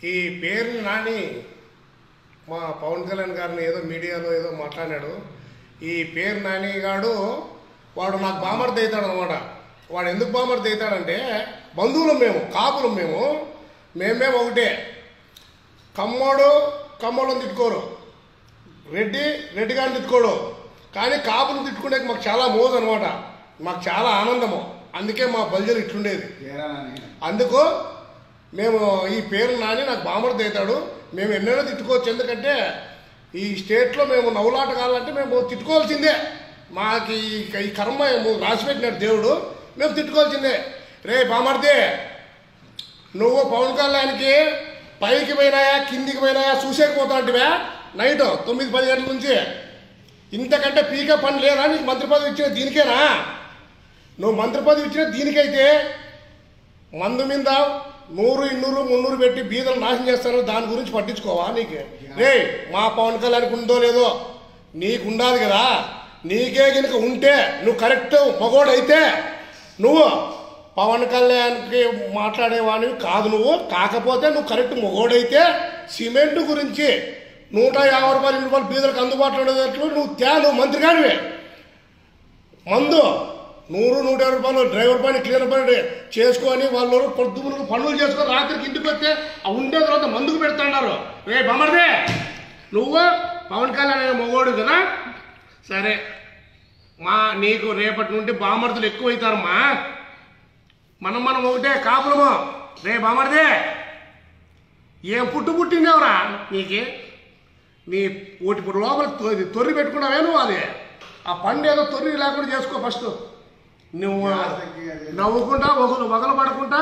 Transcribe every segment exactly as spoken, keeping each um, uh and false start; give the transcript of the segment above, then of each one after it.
ఈ పేరు నాని మా పవన్ కళ్యాణ్ గారిని ఏదో మీడియాలో ఏదో మాట్లాడాడు. ఈ పేరు నాని గాడు వాడు నాకు బామర్ది అవుతాడు అనమాట. వాడు ఎందుకు బామర్ది అవుతాడంటే బంధువులం మేము, కాపులం మేము, మేమేం ఒకటే. కమ్మోడు కమ్మోళ్ళని తిట్టుకోరు, రెడ్డి రెడ్డి గారిని తిట్టుకోడు, కానీ కాపులను తిట్టుకునే మాకు చాలా మోజు అనమాట, మాకు చాలా ఆనందము. అందుకే మా బల్జలు ఇట్లుండేది. అందుకు మేము ఈ పేరు నాని నాకు బామర్ది అవుతాడు. మేము ఎన్నెన్నో తిట్టుకోవచ్చు, ఎందుకంటే ఈ స్టేట్లో మేము నవ్వులాట కావాలంటే మేము తిట్టుకోవాల్సిందే. మాకు ఈ కర్మ రాసిపెట్టినాడు దేవుడు, మేము తిట్టుకోవాల్సిందే. రే బామర్ది, నువ్వు పవన్ కళ్యాణ్కి పైకి పోయినాయా కిందికి పోయినాయా చూసేకపోతా అంటివా నైట్ తొమ్మిది పది గంటల నుంచి. ఇంతకంటే పీక పని లేదా నీకు మంత్రి పదవి ఇచ్చిన దీనికేనా? నువ్వు మంత్రి పదవి ఇచ్చిన దీనికైతే మందు మీద నూరు ఇన్నూరు మున్నూరు పెట్టి బీదలు నాశనం చేస్తారు, దాని గురించి పట్టించుకోవా? నీకు రే మా పవన్ కళ్యాణ్కి ఉందో లేదో నీకు ఉండాలి కదా. నీకే కనుక ఉంటే నువ్వు కరెక్ట్ మగోడైతే నువ్వు పవన్ కళ్యాణ్కి మాట్లాడేవాడివి కాదు నువ్వు. కాకపోతే నువ్వు కరెక్ట్ మగోడైతే సిమెంట్ గురించి నూట యాభై రూపాయలు ఇరవై రూపాయలు బీదలకు అందుబాటులో ఉండేటట్లు నువ్వు త్యా నువ్వు మంత్రి కానివే. మందు నూరు నూట యాభై రూపాయలు డ్రైవర్ పని క్లీనర్ పని చేసుకొని వాళ్ళు పొద్దున్న పనులు చేసుకొని రాత్రికి ఇంటికి వస్తే ఆ ఉండే తర్వాత మందుకు పెడతాన్నారు. రే బామర్దే, నువ్వు పవన్ కళ్యాణ్ అనే మగోడు కదా, సరే మా నీకు రేపటి నుండి బామర్దులు ఎక్కువైతారమ్మా. మనం మనం ఒకటే కాపులము. రే బామర్దే, ఏం పుట్టు పుట్టిందేవరా నీకు? నీ ఒకటి ఇప్పుడు లోపల తొర్రి పెట్టుకున్నావే నువ్వు. అది ఆ పండు ఏదో తొర్రి లేకుండా చేసుకో ఫస్ట్. నువ్వు నవ్వుకుంటా ఒకరు వగలు పడకుండా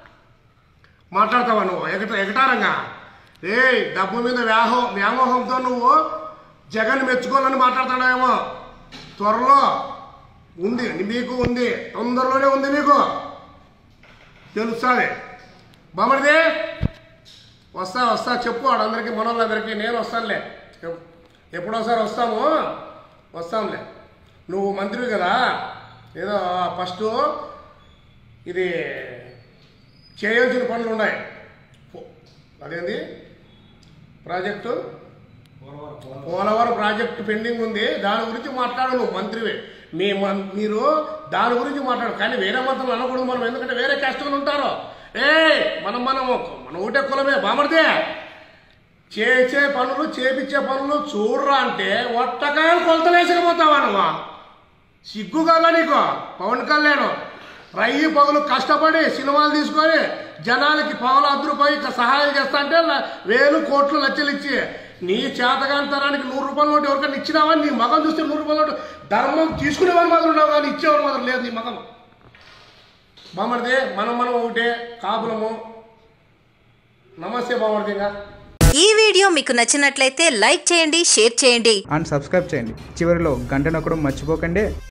మాట్లాడతావా నువ్వు ఎగట ఎగటారంగా? రే డబ్బు మీద వ్యాహో వ్యామోహంతో నువ్వు జగన్ మెచ్చుకోవాలని మాట్లాడుతున్నావేమో. త్వరలో ఉంది మీకు, ఉంది తొందరలోనే ఉంది మీకు, తెలుస్తుంది. బామర్ది వస్తా వస్తా చెప్పు వాడందరికీ, మనోళ్ళందరికీ నేను వస్తానులే, ఎప్పుడోసారి వస్తాము వస్తాంలే. నువ్వు మంత్రివి కదా, ఏదో ఫస్ట్ ఇది చేయాల్సిన పనులు ఉన్నాయి. అదేంది ప్రాజెక్టు, పోలవరం ప్రాజెక్టు పెండింగ్ ఉంది, దాని గురించి మాట్లాడు. నువ్వు మంత్రివి, మీ మీరు దాని గురించి మాట్లాడు, కానీ వేరే మంత్రులు అనకూడదు మనం, ఎందుకంటే వేరే కష్టంగా ఉంటారు. ఏ మనం మనం మనం ఒకటే కులమే. బామర్దే, చేసే పనులు చేపించే పనులు చూడరా అంటే ఒట్టకాయలు కొలతలేసకపోతావా నువ్వు? సిగ్గు కదా నీకు? పవన్ కళ్యాణ్ రయ్యి పగులు కష్టపడి సినిమాలు తీసుకొని జనాలకి పవన్ అర్ధ రూపాయి సహాయం చేస్తా అంటే వేలు కోట్లు లక్షలు ఇచ్చి నీ చేతగాంతరానికి నూరు రూపాయల నోటు ఎవరికైనా ఇచ్చినావా? నీ మగం చూస్తే నూరు రూపాయల నోటు ధర్మం తీసుకునేవారు మాత్రం ఉన్నావు, కానీ ఇచ్చేవారు మాత్రం లేదు నీ మగం. బామర్ది, మనం మనం ఒకటే కాపులము. నమస్తే బామర్దిగా. ఈ వీడియో మీకు నచ్చినట్లయితే లైక్ చేయండి, షేర్ చేయండి అండ్ సబ్స్క్రైబ్ చేయండి. చివరిలో గంట నొక్కడం మర్చిపోకండి.